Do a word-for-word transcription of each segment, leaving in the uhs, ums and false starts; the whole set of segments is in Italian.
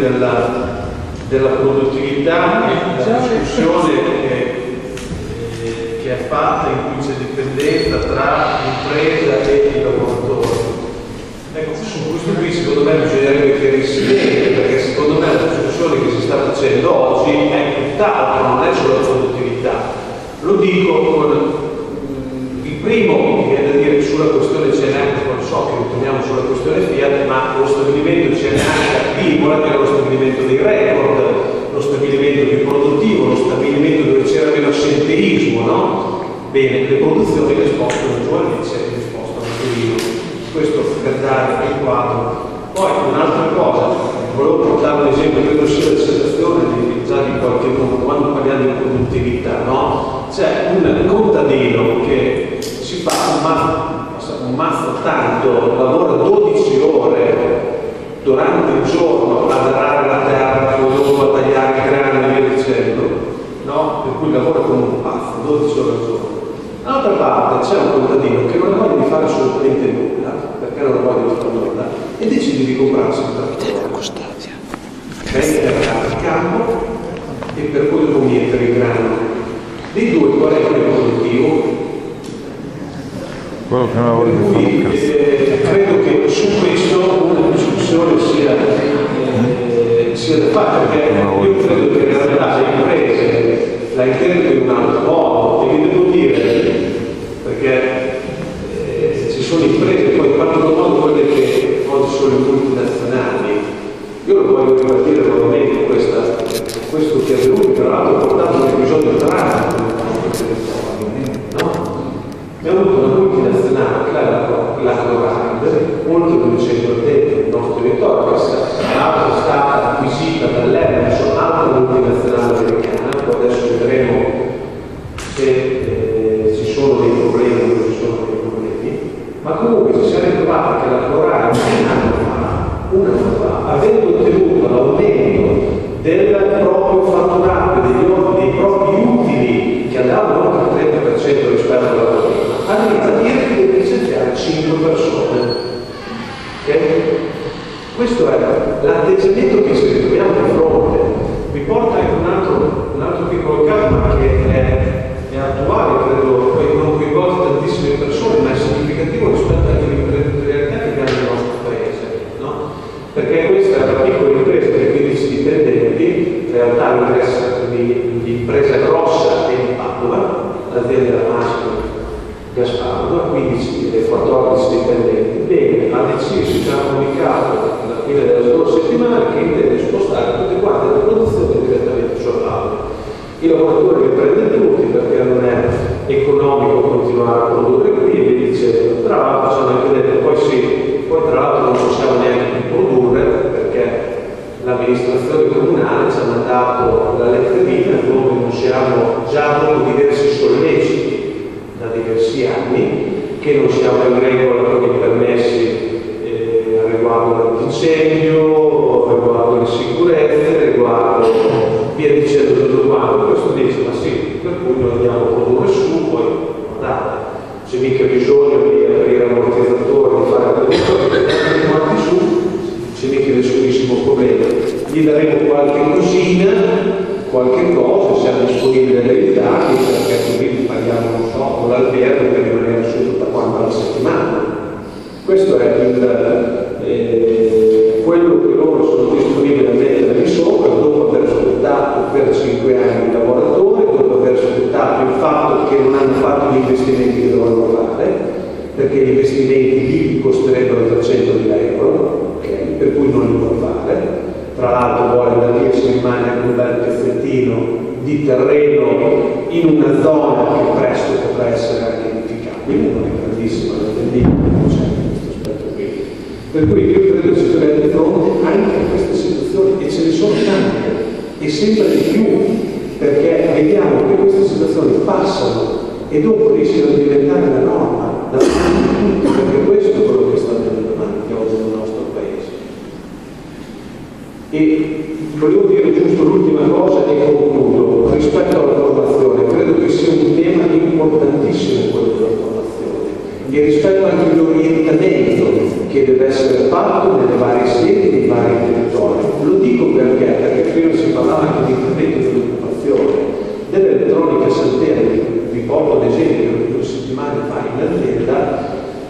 della, della produttività e la discussione che, eh, che è fatta, in cui c'è dipendenza tra l'impresa e i lavoratori. Ecco, su questo qui secondo me bisognerebbe chiarirsi bene, perché secondo me la discussione che si sta facendo oggi è tutt'altro, non è solo la produttività. Lo dico con il primo, mi viene da dire, sulla questione C N H, non so che ritorniamo sulla questione Fiat, ma lo stabilimento C N H di Imola, che era lo stabilimento dei record, lo stabilimento più produttivo, lo stabilimento dove c'era meno assenteismo, no? Bene, le produzioni le spostano giù a Lecce e le spostano a Torino. Questo per dare il quadro. Poi un'altra cosa, volevo portare un esempio, credo sia la citazione di, già di qualche modo, quando parliamo di produttività, no? C'è un contadino che si fa un mazzo, un mazzo tanto, lavora dodici ore durante il giorno ad arare la terra, poi dopo a tagliare i grani e via dicendo, no? Per cui lavora come un pazzo, dodici ore al giorno. Dall'altra parte c'è un contadino che non ha voglia di fare assolutamente nulla, perché non ha voglia di fare nulla, e decide di comprarsi un trattore, mettere a campo e per poi dopo mettere il grano. Dei due qual è il più produttivo? Quello che non ha voglia di fare un cazzo. Eh, credo che su questo una discussione sia, eh, sia da fare, perché io credo che in realtà le imprese la intendo in un altro modo, e vi devo dire, perché eh, ci sono imprese, poi in qualche modo quelle che oggi sono le multinazionali. Io lo voglio ribadire nuovamente questa, questo che è avvenuto, tra l'altro ha portato un episodio tragico nel nostro territorio, no? Abbiamo avuto una multinazionale, la Cloride, oltre duecento addetti nel nostro territorio, che tra l'altro è stata acquisita dall'Emerson, un'altra multinazionale americana. Poi adesso vedremo se eh, ci sono dei problemi o non ci sono dei problemi, ma comunque ci siamo ritrovati che la Cloride un anno fa, un anno fa, avendo ottenuto l'aumento del proprio fatturato, degli, dei propri utili che andavano oltre il trenta per cento rispetto alla prima, arriva a dire che deve licenziare cinque persone. Okay? Questo è l'atteggiamento che ci ritroviamo di fronte. Mi porta anche un altro, un altro piccolo caso, ma che è, è attuale, credo, poi non coinvolge tantissime persone, ma è significativo rispetto anche all'imprenditorialità che abbiamo nel nostro paese, no? Perché questa è una piccola impresa di quindici dipendenti, in realtà l'impresa di, di impresa grossa è di Padova, l'azienda Massimo Gaspardo, quindici e quattordici dipendenti. Bene, ha deciso, ci ha comunicato alla fine della scorsa settimana che intende spostare tutte quante le produzioni direttamente sul lato. I lavoratori li prende tutti perché non è economico continuare a produrre qui e vi dice, tra l'altro ci hanno anche detto, poi sì, poi tra l'altro non possiamo neanche più produrre perché l'amministrazione comunale ci ha mandato la letterina dove non siamo già dopo diversi solleciti da diversi anni che non siamo in regola con i permessi eh, riguardo all'incendio, riguardo alle sicurezze, riguardo via dicendo tutto quanto. Questo dice ma sì, per cui noi andiamo a produrre su, poi guardate, c'è mica bisogno di aprire ammortizzatori, di fare la produzione, andiamo su, c'è mica nessunissimo problema. Gli daremo qualche cosina, qualche cosa, siamo disponibili ad aiutarli, perché così paghiamo, non so, con l'albergo per rimanere su tutta quanta la settimana. Questo è il, eh, quello che loro sono disponibili a mettere di sopra dopo aver sfruttato per cinque anni i lavoratori, dopo aver sfruttato il fatto che non hanno fatto gli investimenti che dovevano fare, perché gli investimenti lì costerebbero trecentomila euro, okay, per cui non li può fare. Tra l'altro vuole da lì si rimane anche un bel pezzettino di terreno in una zona che presto potrà essere anche edificabile, non è grandissima, non è non c'è questo aspetto qui. Per cui io credo che si troviamo di fronte anche a queste situazioni, e ce ne sono tante, e sempre di più, perché vediamo che queste situazioni passano e dopo rischiano di diventare la norma da tutti, perché questo è quello che sta andando avanti oggi nel nostro paese. E volevo dire giusto l'ultima cosa e concludo. Rispetto alla formazione, credo che sia un tema importantissimo quello della formazione, e rispetto anche all'orientamento che che deve essere fatto nelle varie sedi, nei vari territori. Lo dico perché, perché prima si parlava anche di incremento dell'occupazione, dell'elettronica Santelli. Vi porto ad esempio, due settimane fa in azienda,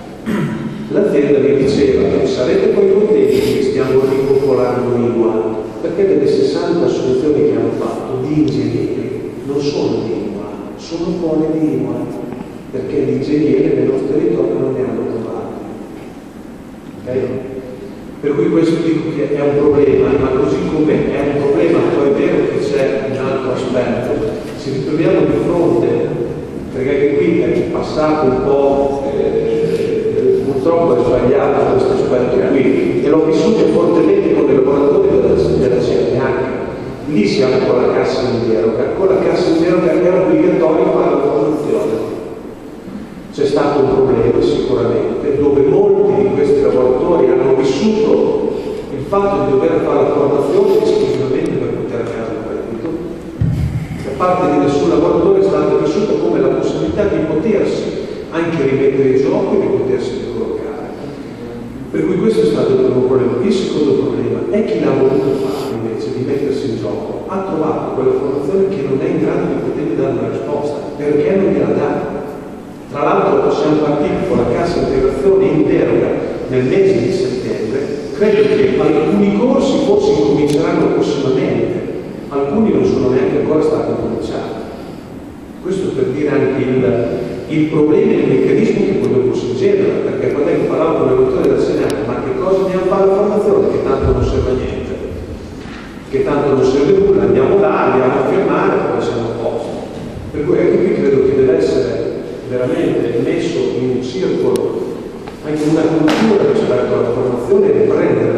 l'azienda mi diceva che sarete poi contenti che stiamo ripopolando I W A, perché delle sessanta assunzioni che hanno fatto di ingegneri non sono di I W A, sono buone di I W A, perché gli ingegneri nel nostro territorio non ne hanno trovato. Okay? Per cui questo dico che è un problema, ma così come è un problema, poi è vero che c'è un altro aspetto, ci ritroviamo di fronte, perché anche qui è passato un po', eh, purtroppo è sbagliato questo aspetto qui, e l'ho vissuto fortemente con i lavoratori della, della C N H. Lì siamo con la cassa in deroga, con la cassa in deroga era obbligatorio fare la formazione. C'è stato un problema sicuramente, dove molti di questi lavoratori hanno vissuto il fatto di dover fare la formazione esclusivamente per poter avere il reddito. Da parte di nessun lavoratore è stato vissuto come la possibilità di potersi anche rimettere in gioco e di potersi ricollocare. Per cui questo è stato il primo problema. Il secondo problema è chi l'ha voluto fare invece di mettersi in gioco, ha trovato quella formazione che non è in grado di potergli dare una risposta, perché non gliela dà. Tra l'altro siamo partiti con la cassa integrazione in deroga nel mese di settembre, credo che alcuni corsi forse incominceranno prossimamente, alcuni non sono neanche ancora stati cominciati. Questo per dire anche il, il problema e il meccanismo che poi dopo si genera, perché quando io parlavo con l'autore del Senato, ma che cosa andiamo a fare la formazione? Che tanto non serve a niente, che tanto non serve nulla, andiamo là, andiamo a firmare e poi siamo a posto. Per cui anche qui credo che deve essere veramente messo in un circolo anche una cultura rispetto alla formazione e prendere